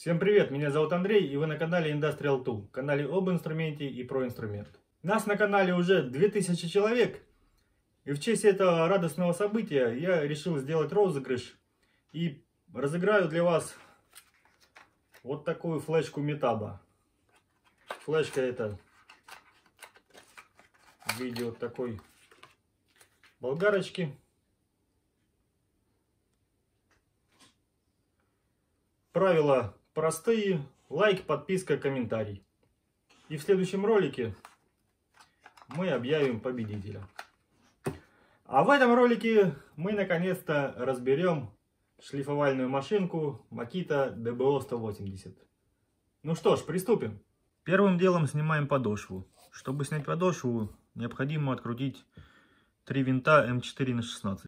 Всем привет, меня зовут Андрей, и вы на канале Industrial Tool, канале об инструменте и про инструмент. Нас на канале уже 2000 человек, и в честь этого радостного события я решил сделать розыгрыш и разыграю для вас вот такую флешку Метаба. Флешка это в виде вот такой болгарочки. Правила простые: лайк, подписка, комментарий. И в следующем ролике мы объявим победителя. А в этом ролике мы наконец-то разберем шлифовальную машинку Makita DBO 180. Ну что ж, приступим. Первым делом снимаем подошву. Чтобы снять подошву, необходимо открутить 3 винта М4 на 16.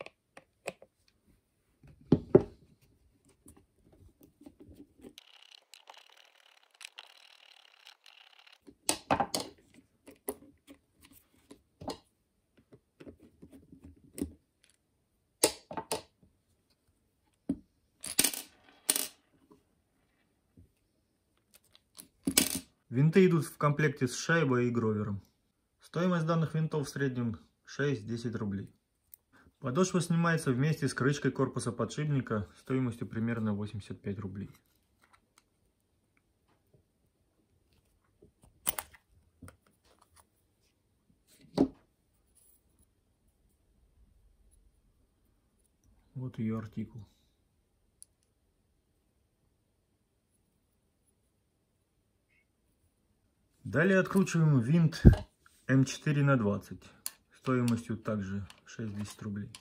Винты идут в комплекте с шайбой и гровером. Стоимость данных винтов в среднем 6-10 рублей. Подошва снимается вместе с крышкой корпуса подшипника стоимостью примерно 85 рублей. Вот ее артикул. Далее откручиваем винт М4 на 20 стоимостью также 6-10 рублей.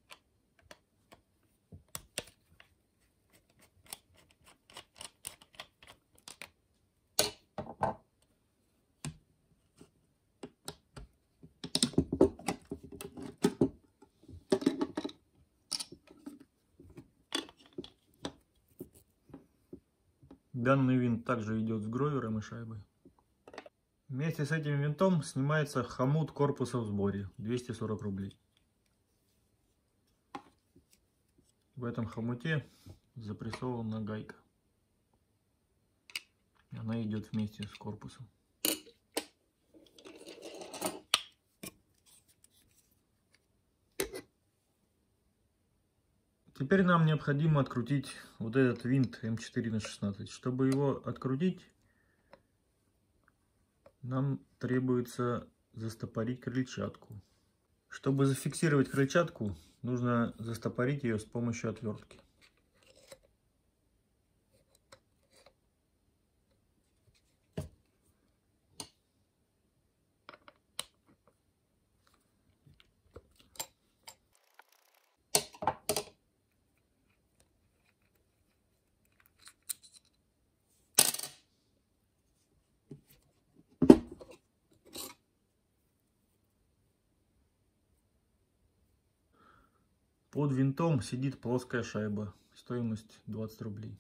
Данный винт также идет с гровером и шайбой. Вместе с этим винтом снимается хомут корпуса в сборе, 240 рублей. В этом хомуте запрессована гайка. Она идет вместе с корпусом. Теперь нам необходимо открутить вот этот винт М4 на 16. Чтобы его открутить, нам требуется застопорить крыльчатку. Чтобы зафиксировать крыльчатку, нужно застопорить ее с помощью отвертки. Под винтом сидит плоская шайба, стоимость 20 рублей.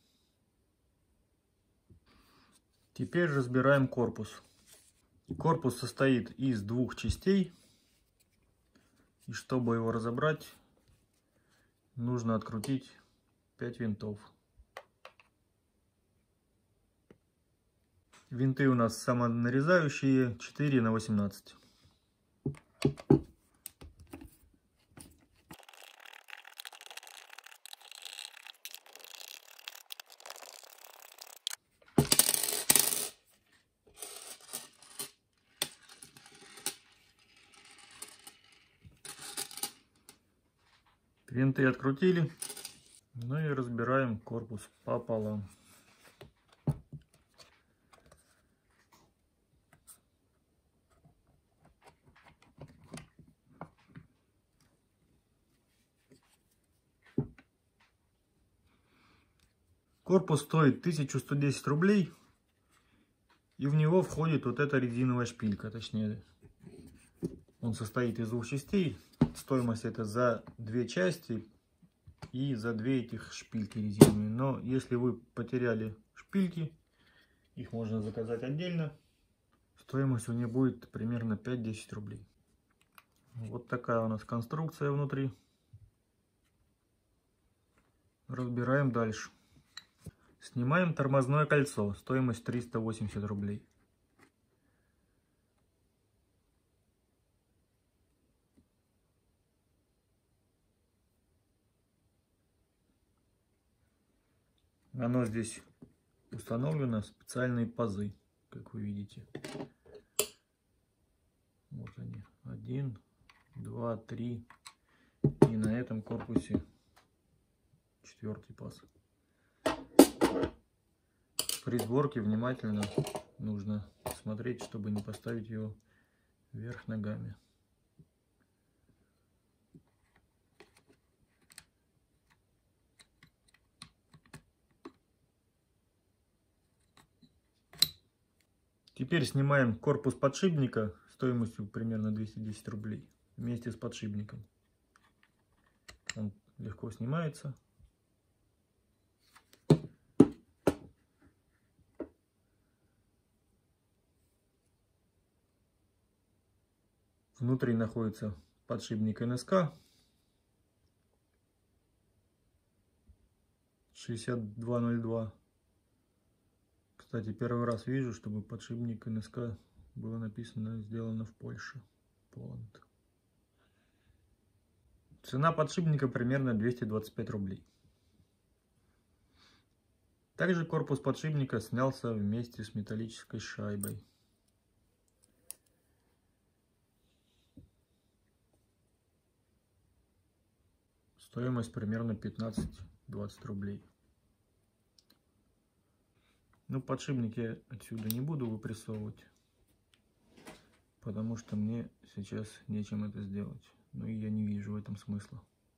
Теперь разбираем корпус. Корпус состоит из двух частей, и чтобы его разобрать, нужно открутить 5 винтов. Винты у нас самонарезающие, 4 на 18. Винты открутили, ну и разбираем корпус пополам. Корпус стоит 1110 рублей, и в него входит вот эта резиновая шпилька, точнее, он состоит из двух частей. Стоимость это за 2 части и за 2 этих шпильки резиновые. Но если вы потеряли шпильки, их можно заказать отдельно. Стоимость у нее будет примерно 5-10 рублей. Вот такая у нас конструкция внутри. Разбираем дальше. Снимаем тормозное кольцо. Стоимость 380 рублей. Оно здесь установлено в специальные пазы, как вы видите. Вот они. 1, 2, 3. И на этом корпусе 4-й паз. При сборке внимательно нужно смотреть, чтобы не поставить его вверх ногами. Теперь снимаем корпус подшипника стоимостью примерно 210 рублей вместе с подшипником. Он легко снимается. Внутри находится подшипник НСК 6202. Кстати, первый раз вижу, чтобы подшипник НСК было написано «Сделано в Польше». Poland. Цена подшипника примерно 225 рублей. Также корпус подшипника снялся вместе с металлической шайбой. Стоимость примерно 15-20 рублей. Ну, подшипник я отсюда не буду выпрессовывать, потому что мне сейчас нечем это сделать. Ну и я не вижу в этом смысла.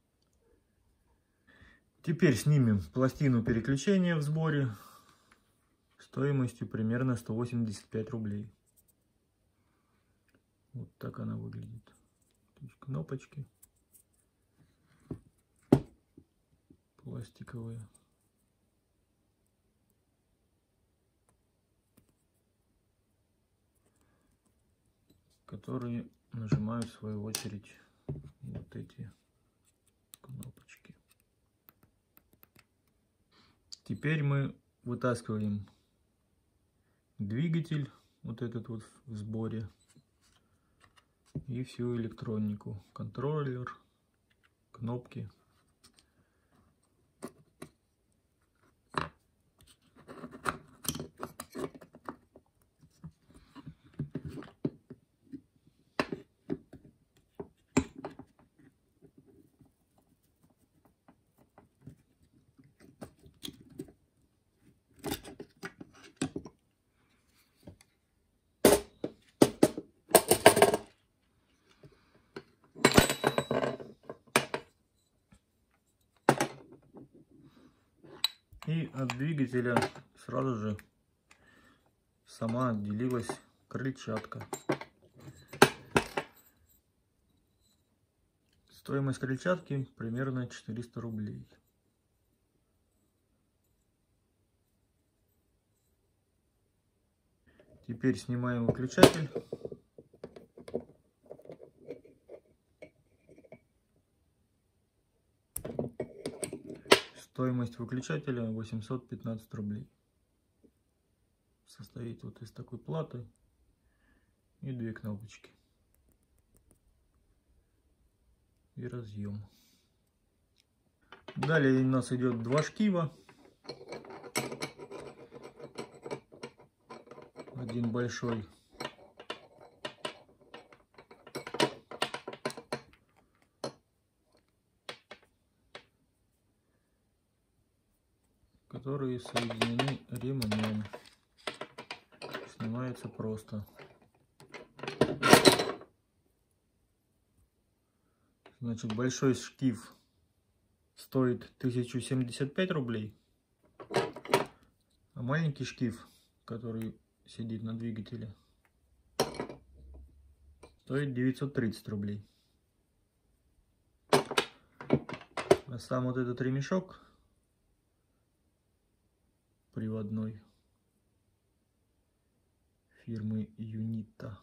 Теперь снимем пластину переключения в сборе стоимостью примерно 185 рублей. Вот так она выглядит. То есть кнопочки пластиковые. Которые нажимают в свою очередь вот эти кнопочки. Теперь мы вытаскиваем двигатель, вот этот вот в сборе, и всю электронику, контроллер, кнопки. И от двигателя сразу же сама отделилась крыльчатка. Стоимость крыльчатки примерно 400 рублей. Теперь снимаем выключатель. Стоимость выключателя 815 рублей. Состоит вот из такой платы и 2 кнопочки. И разъем. Далее у нас идет 2 шкива. Один большой. Которые соединены ремнем. Снимается просто. Значит, большой шкив стоит 1075 рублей, а маленький шкив, который сидит на двигателе, стоит 930 рублей. А сам вот этот ремешок приводной фирмы Юнита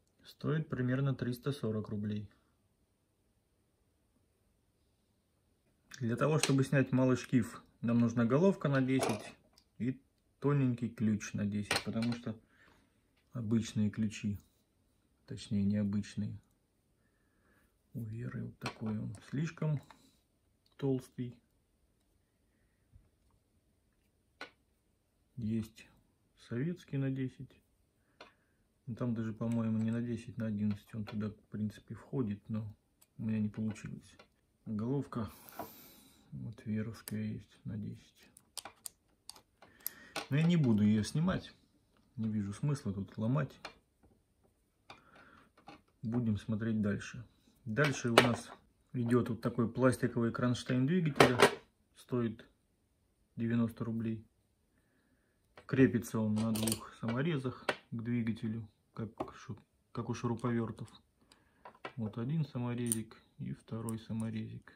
стоит примерно 340 рублей. Для того, чтобы снять малый шкив, нам нужна головка на 10 и тоненький ключ на 10, потому что обычные ключи, точнее необычные, у Веры вот такой он слишком толстый. Есть советский на 10. Там даже, по-моему, не на 10, на 11 он туда, в принципе, входит, но у меня не получилось. Головка вот веровская есть на 10. Но я не буду ее снимать. Не вижу смысла тут ломать. Будем смотреть дальше. Дальше у нас идет вот такой пластиковый кронштейн двигателя. Стоит 90 рублей. Крепится он на двух саморезах к двигателю, как у шуруповертов. Вот один саморезик и второй саморезик.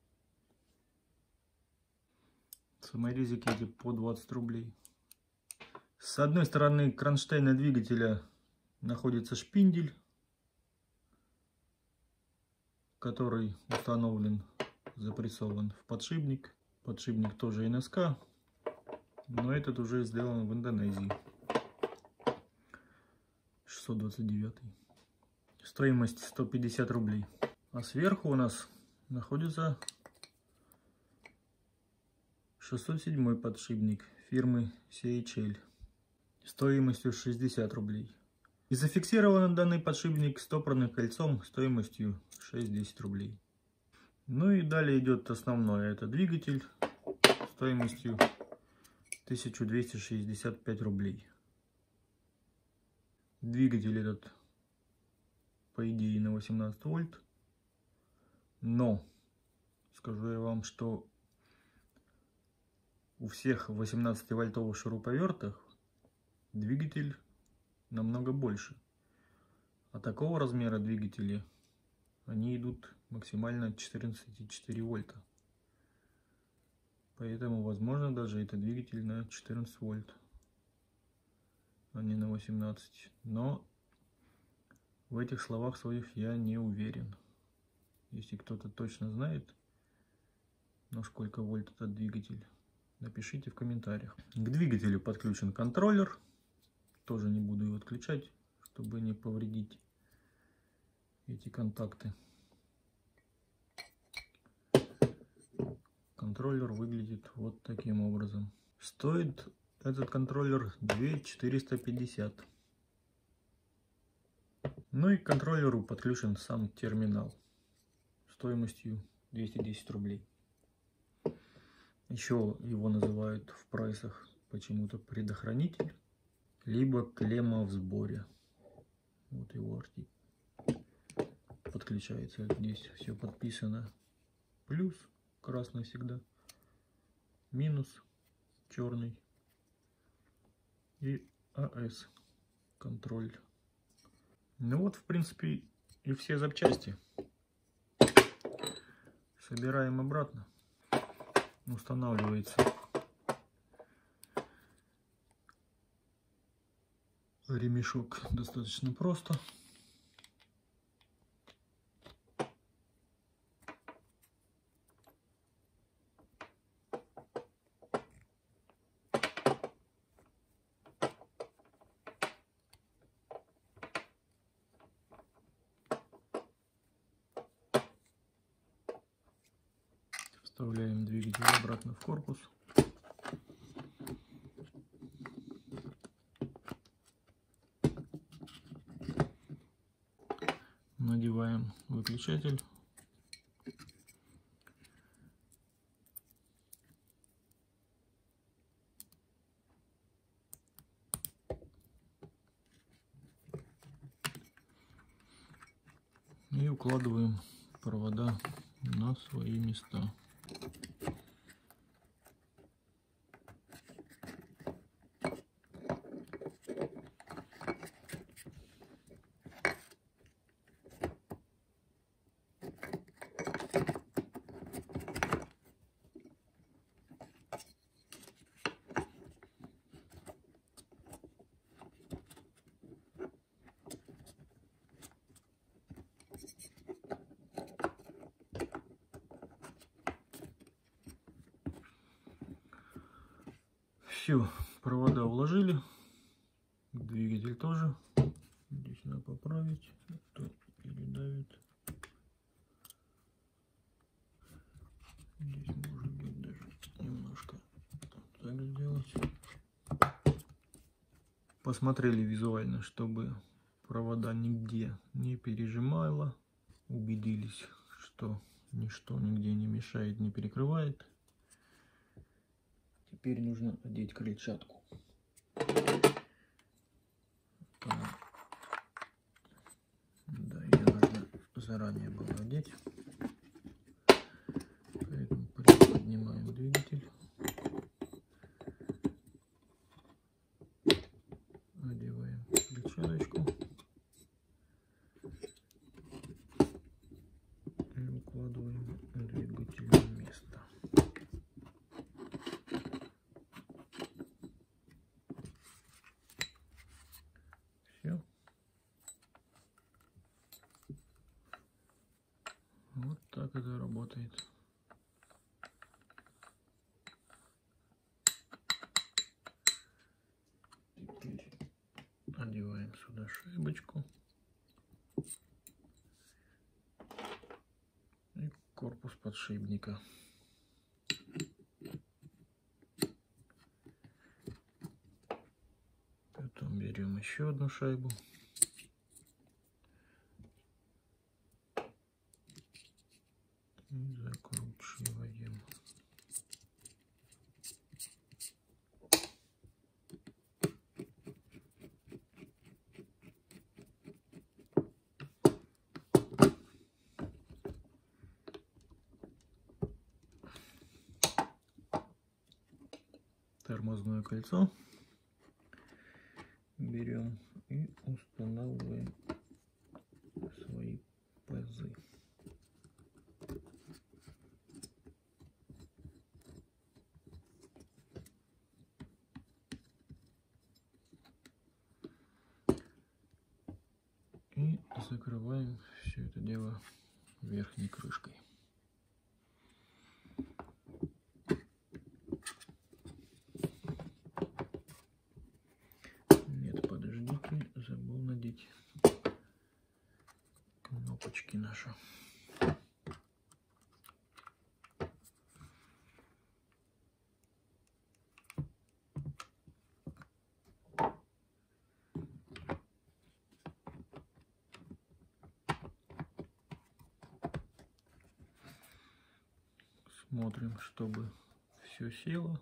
Саморезики эти по 20 рублей. С одной стороны кронштейна двигателя находится шпиндель, который установлен, запрессован в подшипник. Подшипник тоже НСК, но этот уже сделан в Индонезии. 629. Стоимость 150 рублей. А сверху у нас находится 607 подшипник фирмы CHL стоимостью 60 рублей. И зафиксирован данный подшипник стопорным кольцом стоимостью 6-10 рублей. Ну и далее идет основное, это двигатель стоимостью 1265 рублей. Двигатель этот, по идее, на 18 вольт, но скажу я вам, что у всех 18-вольтовых шуруповертах двигатель намного больше. А такого размера двигатели, они идут максимально 14,4 вольта. Поэтому, возможно, даже это двигатель на 14 вольт, а не на 18. Но в этих словах своих я не уверен. Если кто-то точно знает, на сколько вольт этот двигатель, напишите в комментариях. К двигателю подключен контроллер. Тоже не буду его отключать, чтобы не повредить эти контакты. Контроллер выглядит вот таким образом. Стоит этот контроллер 2450. Ну и к контроллеру подключен сам терминал стоимостью 210 рублей. Еще его называют в прайсах почему-то предохранитель, либо клемма в сборе. Вот его артик. Подключается. Здесь все подписано. Плюс красный всегда, минус черный и АС контроль. Ну вот, в принципе, и все запчасти. Собираем обратно. Устанавливается ремешок достаточно просто. Вставляем двигатель обратно в корпус. Надеваем выключатель. И укладываем провода на свои места. Все, провода уложили. Двигатель тоже. Здесь надо поправить. Это передавит. Здесь может быть даже немножко так сделать. Посмотрели визуально, чтобы провода нигде не пережимало. Убедились, что ничто нигде не мешает, не перекрывает. Теперь нужно одеть крыльчатку. Да, ее нужно заранее было одеть. Поэтому поднимаем двигатель. Одеваем крыльчаточку. И укладываем двигатель на место. Все. Вот так это работает. Теперь одеваем сюда шайбочку и корпус подшипника. Потом берем еще одну шайбу. И закручиваем. Тормозное кольцо берем и устанавливаем свои пазы. И закрываем все это дело верхней крышкой. Нет, подождите, забыл надеть кнопочки наши. Смотрим, чтобы все село.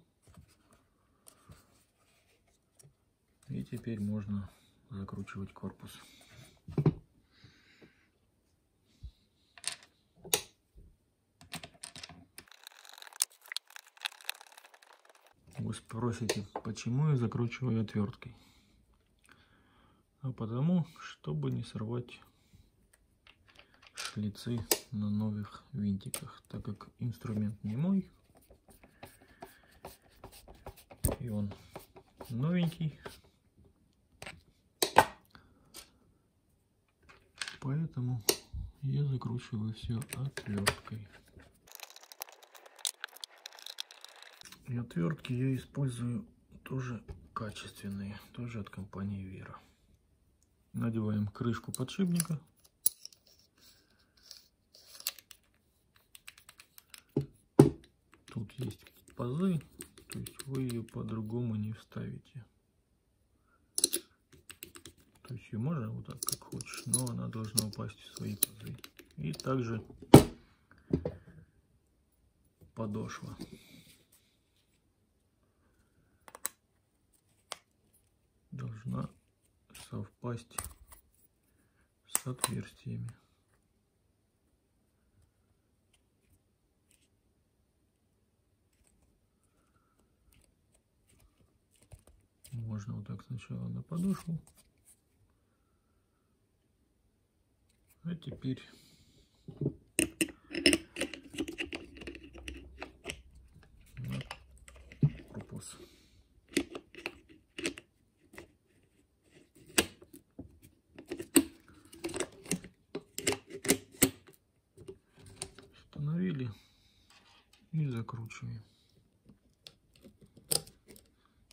И теперь можно закручивать корпус. Вы спросите, почему я закручиваю отверткой? А потому, чтобы не сорвать шлицы на новых винтиках, так как инструмент не мой, и он новенький, поэтому я закручиваю все отверткой. И отвертки я использую тоже качественные, тоже от компании Вера. Надеваем крышку подшипника. Тут есть пазы, то есть вы ее по-другому не вставите. То есть ее можно вот так, как хочешь, но она должна упасть в свои пазы. И также подошва. Должна совпасть с отверстиями. Можно вот так сначала на подошву, а теперь на корпус. Установили и закручиваем.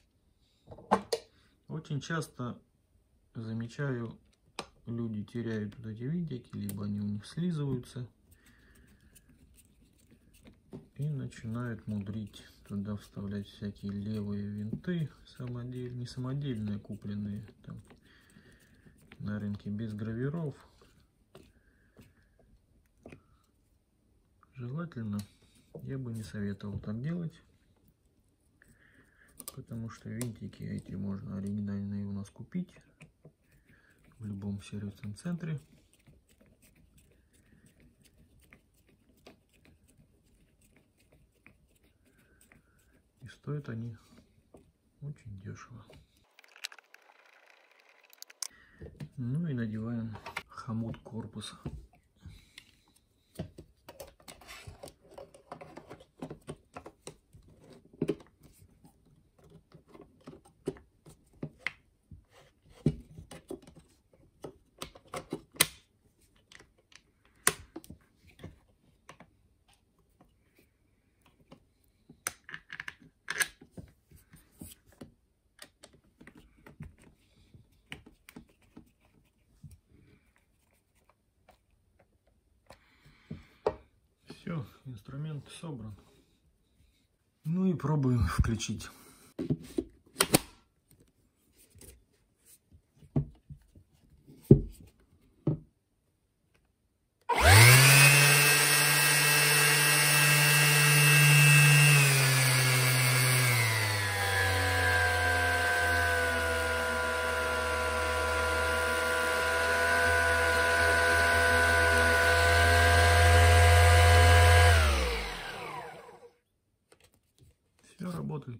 Очень часто замечаю, люди теряют вот эти винтики, либо они у них слизываются. И начинают мудрить. Туда вставлять всякие левые винты, не самодельные, купленные там на рынке без гравиров. Желательно, я бы не советовал так делать, потому что винтики эти можно оригинальные у нас купить в любом сервисном центре. И стоят они очень дешево. Ну и надеваем хомут корпуса. Все, инструмент собран. Ну и пробуем включить. Все работает.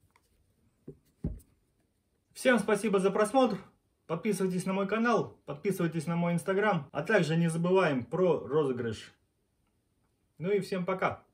Всем спасибо за просмотр. Подписывайтесь на мой канал, подписывайтесь на мой инстаграм, а также не забываем про розыгрыш. Ну и всем пока.